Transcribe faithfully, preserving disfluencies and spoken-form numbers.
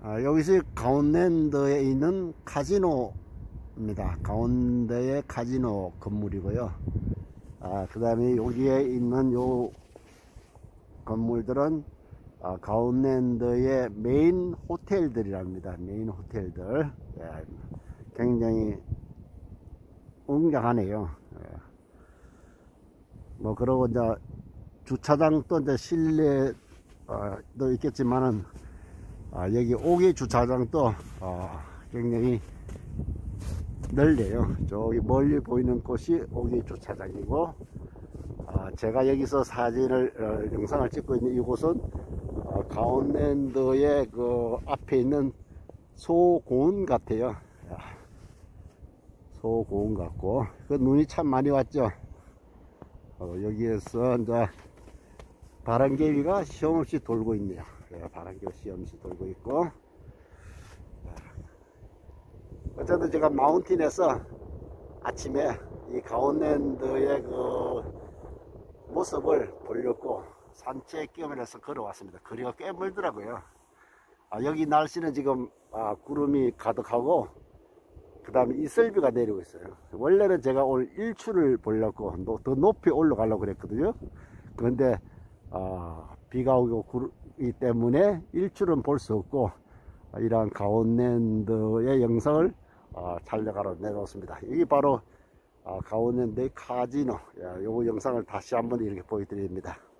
아, 여기서 가운데에 있는 카지노입니다. 가운데의 카지노 건물이고요. 아, 그 다음에 여기에 있는 요 건물들은 아, 가운데의 메인 호텔들이랍니다. 메인 호텔들. 예, 굉장히 웅장하네요. 예. 뭐 그러고 이제 주차장도 이제 실내도 어, 있겠지만은 아, 여기 오기 주차장도 어, 굉장히 넓네요. 저기 멀리 보이는 곳이 오기 주차장이고, 아, 제가 여기서 사진을 어, 영상을 찍고 있는 이곳은 어, 가운데의 그 앞에 있는 소고운 같아요. 소고운 같고, 그 눈이 참 많이 왔죠. 어, 여기에서 이제 바람개비가 시험없이 돌고 있네요. 바람개비 시험없이 돌고 있고, 어쨌든 제가 마운틴에서 아침에 이 가운데의 그 모습을 보려고 산책 겸해서 걸어왔습니다. 거리가 꽤 멀더라고요. 아, 여기 날씨는 지금 아, 구름이 가득하고, 그 다음에 이슬비가 내리고 있어요. 원래는 제가 오늘 일출을 보려고 더 높이 올라가려고 그랬거든요. 그런데 아, 비가 오기 때문에 일출은 볼 수 없고, 이러한 가운데의 영상을 아, 촬영하러 내놓습니다. 여기 바로 아, 가운데의 카지노, 요 영상을 다시 한번 이렇게 보여드립니다.